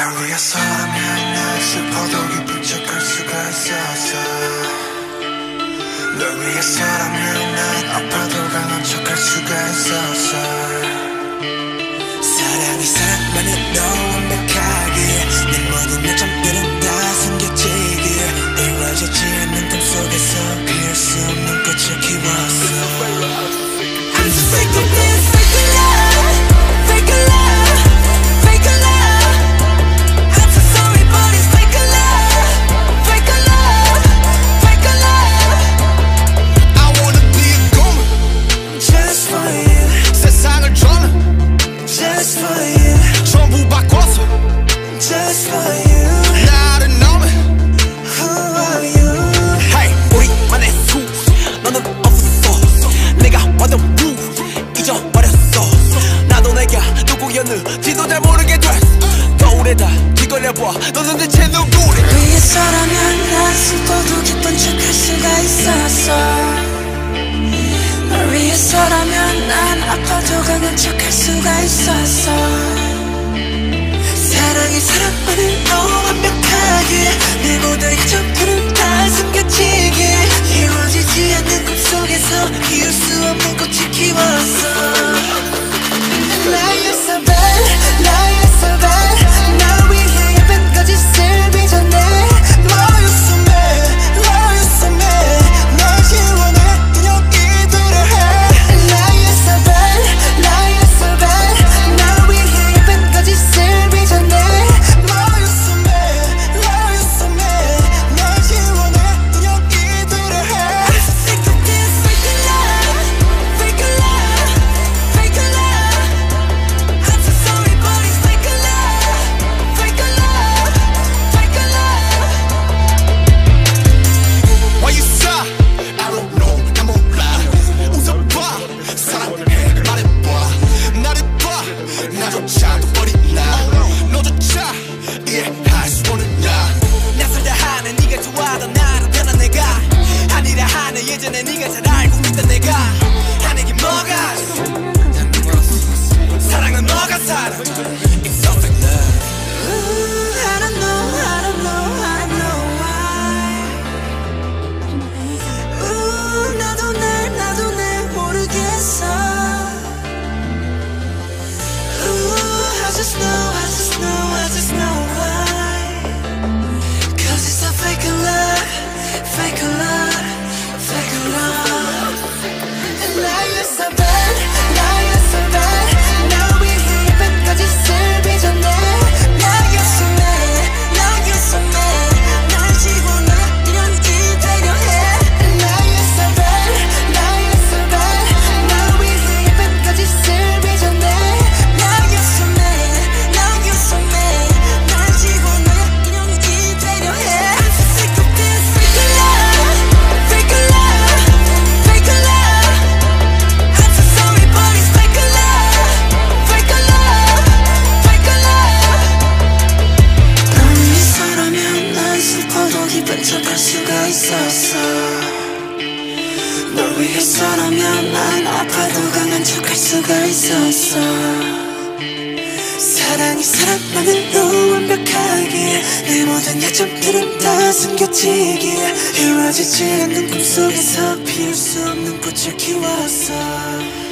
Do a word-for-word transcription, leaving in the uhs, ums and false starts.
널 위해서라면 난 슬퍼도 기쁜 척할 수가 있었어. 널 위해서라면 난 아파도 강한 척할 수가 있었어. 사랑이 사랑만으로 완벽하게 내 모든 약점들은 다 숨겨지길 이루어지지 않는 꿈속에서 피울 수 없는 꽃을 키웠어. I'm so sick of this fake love, fake love, fake love. I'm so sorry but it's fake love, fake love, fake love. I wanna be a goon just for you. 세상을 저는 just for you. 전부 바꿔서 just for you. 나를 너는 who are you? Hey, 우리만의 수 너는 없었어. 내가 왔던 루 잊어버렸어. 나도 내가 누구였는지도 잘 모르게 됐어. 거울에다 뒤걸려봐 너는 대체 누구래. 위해서라면 난 슬퍼도 기쁜 척할 수가 있었어. 널 위해서라면 난 아파도 강한 척할 수가 있었어. 사랑이 사랑만으로 완벽하게 내 모든 약점들은 다 숨겨지게 이루어지지 않는 꿈속에서 피울 수 없는 꽃을 키웠어. Lie you're so bad, lie you're so bad. 날 위해 예쁜 거짓을 빚어내. Lie you're so mad, lie you're so mad. 널 지원해 그냥 이대로 해. Lie you're so bad, lie you're so bad. 날 위해 예쁜 거짓을 빚어내. Lie you're so mad, lie you're so mad. 널 지원해 그냥 이대로 해. I'm so sick of this fake love, fake love, fake love. I'm so sorry but it's fake love, fake love, fake love. Why you sigh? I don't know, 난 몰라. 웃어봐, 사랑해 말해봐. 나를 봐, 나조차 버리나. 너조차 이해할 수 없는 나. 낯설다 하는 네가 좋아하던 나로 변한 내가 아니라 하는 예전에 네가 잘 알고 있던 내가 하는 뭐가 사랑은 너가 살아. It's so fake love. Ooh, I don't know, I don't know, I don't know why. Ooh, 나도 날 나도 날 모르겠어. Ooh, I just know, I just know, I just know why. Cause it's a fake love, fake love, fake love. And now you're so bad, now you're so bad. 날 위해 예쁜 거짓을 빚어내. Now you're so mad, now you're so mad. 날 지워놔 그냥 이대로 해. Now you're so bad, now you're so bad. 날 위해 예쁜 거짓을 빚어내. Now you're so mad, now you're so mad. 날 지워놔 그냥 이대로 해. I'm so sick of this fake love, fake love, fake love. I'm so sorry but it's fake love, fake love, fake love. 널 위해서라면 난 슬퍼도 기쁜 척할 수가 있었어. 널 위해서라면 난 아파도 강한 척할 수가 있었어. 사랑이 사랑만으로 완벽하게 내 모든 약점들은 다 숨겨지게 이루어지지 않는 꿈속에서 피울 수 없는 꽃을 키웠어.